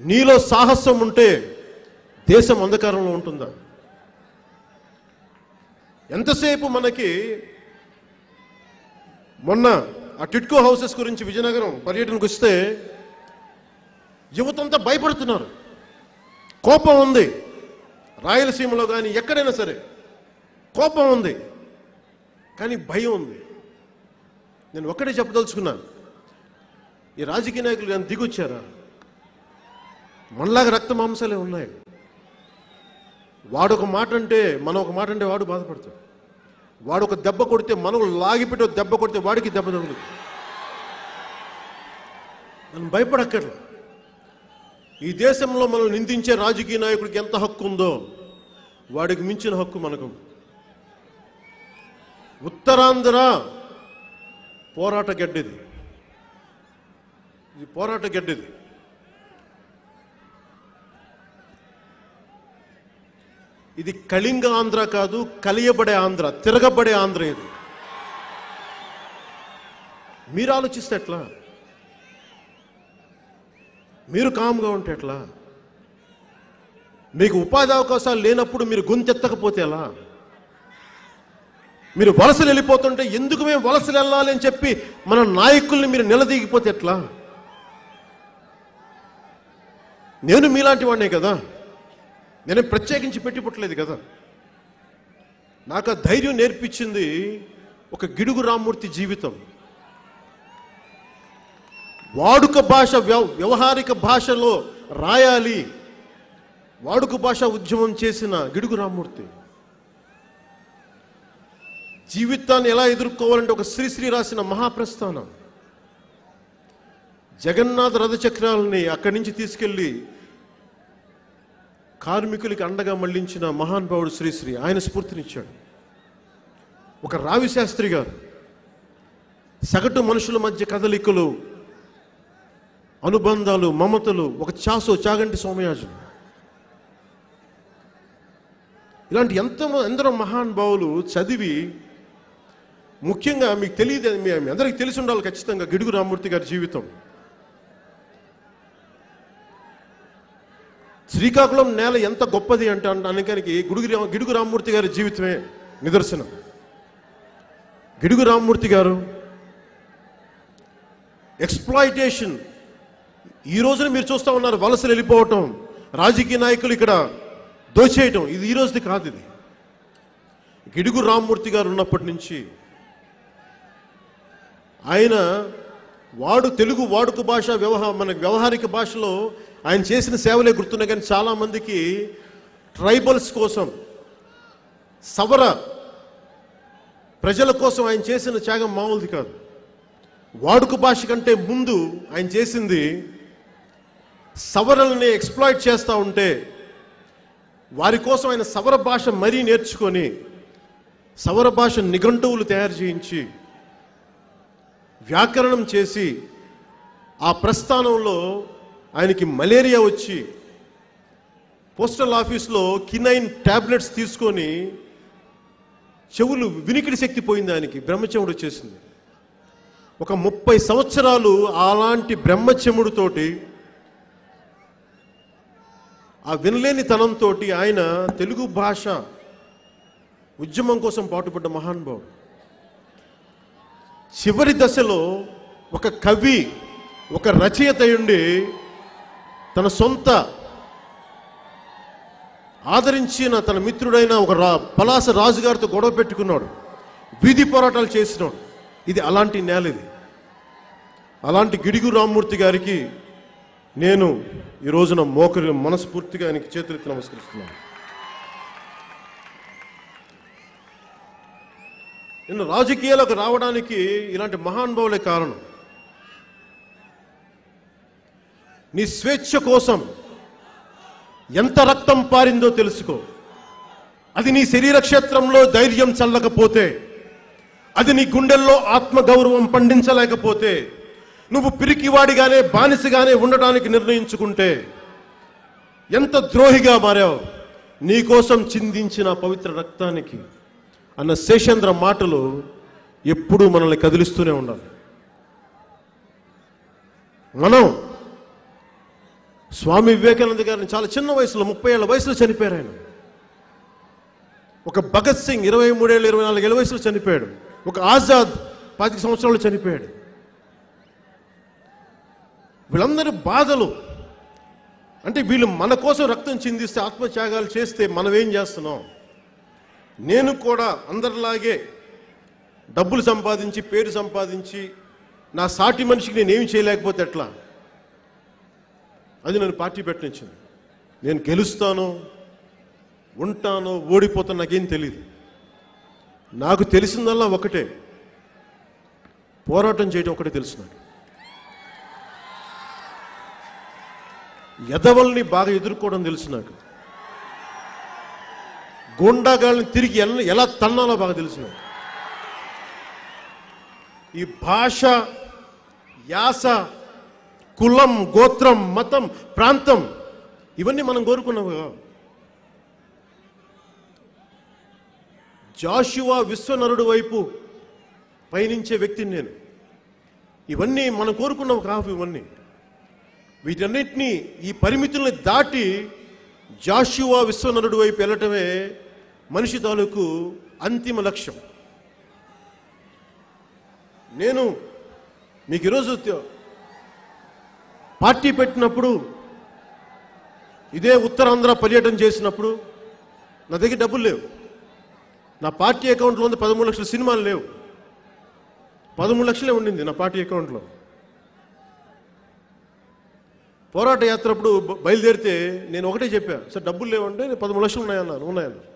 నీలో సాహసం ఉంటే దేశం అంధకారంలో ఉంటుందా? ఎంతసేపు మనకి మొన్న ఆ టిట్కో హౌసెస్ గురించి విజయనగరం పర్యటనకు వస్తే యువతంతా భయపడుతున్నారు. కోపం ఉంది, రాయలసీమలో కానీ ఎక్కడైనా సరే కోపం ఉంది, కానీ భయం ఉంది. నేను ఒక్కడే చెప్పదలుచుకున్నాను, ఈ రాజకీయ నాయకులు కానీ దిగొచ్చారా? మనలాగా రక్త మాంసాలే ఉన్నాయి. వాడు ఒక మాట అంటే మనం ఒక మాట అంటే వాడు బాధపడతాడు. వాడు ఒక దెబ్బ కొడితే మనం లాగిపెట్టి ఒక దెబ్బ కొడితే వాడికి దెబ్బ తగులుతుంది. మనం భయపడక్కర్లా. ఈ దేశంలో మనం నిందించే రాజకీయ నాయకుడికి ఎంత హక్కు ఉందో వాడికి మించిన హక్కు మనకు. ఉత్తరాంధ్ర పోరాట గడ్డిది, ఇది పోరాట గడ్డిది. ఇది కళింగ ఆంధ్ర కాదు, కలియబడే ఆంధ్ర, తిరగబడే ఆంధ్ర. ఇది మీరు ఆలోచిస్తే ఎట్లా? మీరు కామ్గా ఉంటే ఎట్లా? మీకు ఉపాధి అవకాశాలు లేనప్పుడు మీరు గొంతెత్తకపోతే ఎలా? మీరు వలసలు వెళ్ళిపోతుంటే ఎందుకు మేము వలసలు వెళ్ళాలి అని చెప్పి మన నాయకుల్ని మీరు నిలదీగిపోతే ఎట్లా? నేను మీలాంటి వాడినే కదా, నేను ప్రత్యేకించి పెట్టి పుట్టలేదు కదా. నాకు ఆ ధైర్యం నేర్పించింది ఒక గిడుగు రామ్మూర్తి జీవితం. వాడుక భాష, వ్యవహారిక భాషలో రాయాలి, వాడుక భాష ఉద్యమం చేసిన గిడుగు రామ్మూర్తి. జీవితాన్ని ఎలా ఎదుర్కోవాలంటే ఒక శ్రీశ్రీ రాసిన మహాప్రస్థానం. జగన్నాథ రథచక్రాలని అక్కడి నుంచి తీసుకెళ్ళి కార్మికులకి అండగా మళ్లించిన మహానుభావుడు శ్రీశ్రీ. ఆయన స్ఫూర్తినిచ్చాడు. ఒక రావి శాస్త్రి గారు సగటు మనుషుల మధ్య కదలికలు, అనుబంధాలు, మమతలు, ఒక చాగంటి సోమయాజులు, ఇలాంటి ఎందరో మహానుభావులు చదివి, ముఖ్యంగా మీకు తెలియదు, మీ అందరికీ తెలిసి ఉండాలి ఖచ్చితంగా గిడుగు రామ్మూర్తి గారి జీవితం. శ్రీకాకుళం నేల ఎంత గొప్పది అంటే అనడానికి గిడుగు రామ్మూర్తి గారి జీవితమే నిదర్శనం. గిడుగు రామ్మూర్తి గారు ఎక్స్‌ప్లాయిటేషన్, ఈ రోజున మీరు చూస్తూ ఉన్నారు, వలసలు వెళ్ళిపోవటం, రాజకీయ నాయకులు ఇక్కడ దోచేయటం, ఇది ఈ రోజుది కాదు. ఇది గిడుగు రామ్మూర్తి గారు ఉన్నప్పటి నుంచి ఆయన తెలుగు వాడుక భాష, మన వ్యవహారిక భాషలో ఆయన చేసిన సేవలే గుర్తున్నాయి. కానీ చాలామందికి ట్రైబల్స్ కోసం, సవర ప్రజల కోసం ఆయన చేసిన త్యాగం మామూలుది కాదు. వాడుక భాష కంటే ముందు ఆయన చేసింది సవరల్ని ఎక్స్‌ప్లాయిట్ చేస్తూ ఉంటే వారి కోసం ఆయన సవర భాష మరీ నేర్చుకొని సవర భాష నిఘంటువులు తయారు చేయించి వ్యాకరణం చేసి, ఆ ప్రస్థానంలో ఆయనకి మలేరియా వచ్చి పోస్టల్ ఆఫీస్లో కినైన్ టాబ్లెట్స్ తీసుకొని చెవులు వినికిడి శక్తి పోయింది, ఆయనకి బ్రహ్మచెముడు వచ్చేసింది. ఒక 30 సంవత్సరాలు అలాంటి బ్రహ్మచెముడుతోటి, ఆ వినలేని తనంతో ఆయన తెలుగు భాష ఉద్యమం కోసం పాటుపడ్డ మహానుభావుడు. చివరి దశలో ఒక కవి, ఒక రచయిత ఉండి తన సొంత ఆదరించిన తన మిత్రుడైన ఒక పలాస రాజుగారితో గొడవ పెట్టుకున్నాడు, వీధి పోరాటాలు చేసినాడు. ఇది అలాంటి నేల. ఇది అలాంటి గిడుగు రామ్మూర్తి గారికి నేను ఈ రోజున మనస్ఫూర్తిగా ఆయనకి చేతులెత్తి నమస్కరిస్తున్నాను. నేను రాజకీయాలకు రావడానికి ఇలాంటి మహానుభావులే కారణం. నీ స్వేచ్ఛ కోసం ఎంత రక్తం పారిందో తెలుసుకో. అది నీ శరీర క్షేత్రంలో ధైర్యం చల్లకపోతే, అది నీ గుండెల్లో ఆత్మగౌరవం పండించలేకపోతే, నువ్వు పిరికివాడిగానే బానిసగానే ఉండడానికి నిర్ణయించుకుంటే ఎంత ద్రోహిగా మారావు. నీకోసం చిందించిన పవిత్ర రక్తానికి అన్న శేషేంద్ర మాటలు ఎప్పుడూ మనల్ని కదిలిస్తూనే ఉండాలి. మనం స్వామి వివేకానంద గారిని చాలా చిన్న వయసులో 30 ఏళ్ల వయసులో చనిపోయారు ఆయన. ఒక భగత్ సింగ్ 23 ఏళ్ళు 24 ఏళ్ళ వయసులో చనిపోయాడు. ఒక ఆజాద్ 25 సంవత్సరాలు చనిపోయాడు. వీళ్ళందరూ బాధలు అంటే వీళ్ళు మన కోసం రక్తం చిందిస్తే, ఆత్మత్యాగాలు చేస్తే మనం ఏం చేస్తున్నాం? నేను కూడా అందరిలాగే డబ్బులు సంపాదించి, పేరు సంపాదించి, నా సాటి మనిషికి నేనేమి చేయలేకపోతే ఎట్లా? అది నన్ను పార్టీ పెట్టనిచ్చింది. నేను గెలుస్తాను, ఉంటాను, ఓడిపోతాను నాకేం తెలియదు. నాకు తెలిసిందల్లా ఒకటే, పోరాటం చేయడం ఒకటే తెలుసు నాకు. ఎదవల్ని బాగా ఎదుర్కోవడం తెలుసు నాకు. గూండాగాళ్ళని తిరిగి ఎలా తన్నాలో బాగా తెలుసు నాకు. ఈ భాష, యాస, కులం, గోత్రం, మతం, ప్రాంతం ఇవన్నీ మనం కోరుకున్నాము. జాషువా విశ్వనరుడు వైపు పయనించే వ్యక్తిని నేను. ఇవన్నీ మనం కోరుకున్నాము కావు. ఇవన్నీ వీటన్నిటినీ, ఈ పరిమితుల్ని దాటి జాషువా విశ్వనరుడు వైపు వెళ్ళటమే మనిషి తాలూకు అంతిమ లక్ష్యం. నేను మీకు ఈరోజు పార్టీ పెట్టినప్పుడు, ఇదే ఉత్తరాంధ్ర పర్యటన చేసినప్పుడు నా దగ్గర డబ్బులు లేవు. నా పార్టీ అకౌంట్లో ఉంది 13 లక్షల. సినిమాలు లేవు. 13 లక్షలే ఉండింది నా పార్టీ అకౌంట్లో. పోరాట యాత్ర అప్పుడు బయలుదేరితే నేను ఒకటే చెప్పాను, సార్ డబ్బులు లేవంటే 13 లక్షలు ఉన్నాయన్నారు.